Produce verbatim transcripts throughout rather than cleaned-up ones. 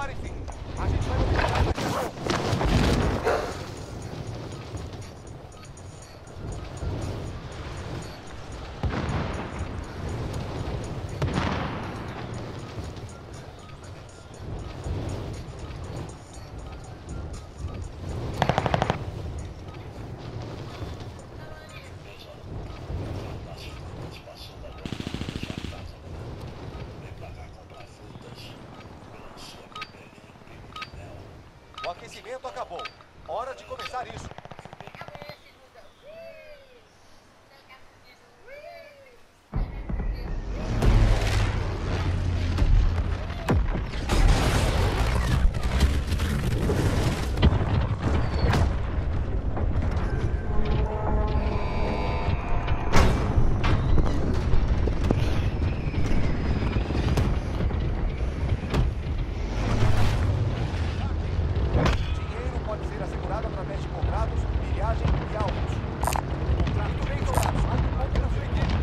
Preparem-se! A gente vai mobilizar daqui a pouco! O aquecimento acabou. Hora de começar isso. Através de contratos, milhagem e alvos. Contrato bem dourado. Marque um ponto na sua equipe.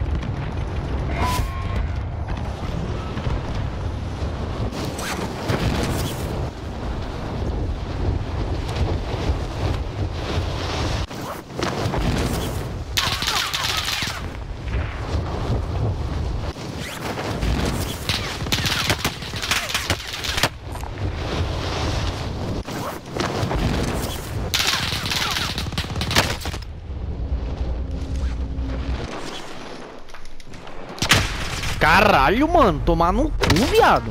Caralho, mano, tomar no cu, viado.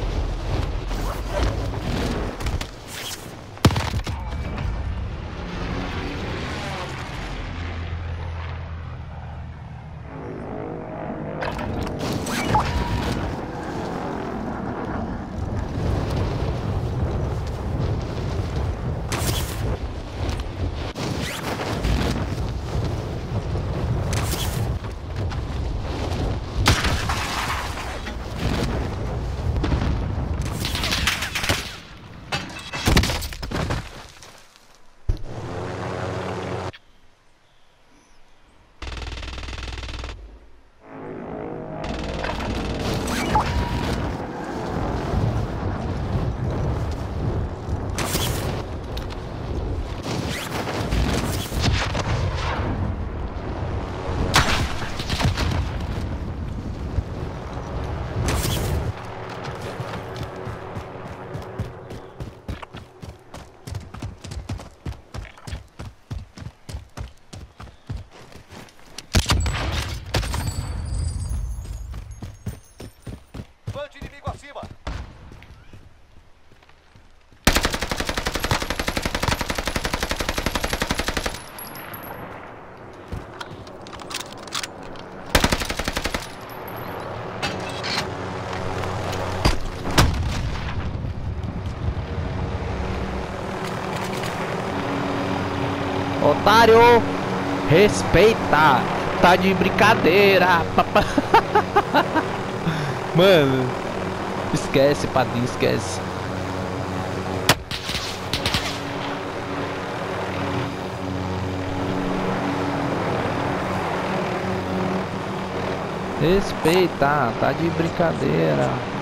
Bande inimigo acima. Otário, respeita. Tá de brincadeira. Papá. Mano, esquece, padrinho, esquece. Respeita, tá de brincadeira.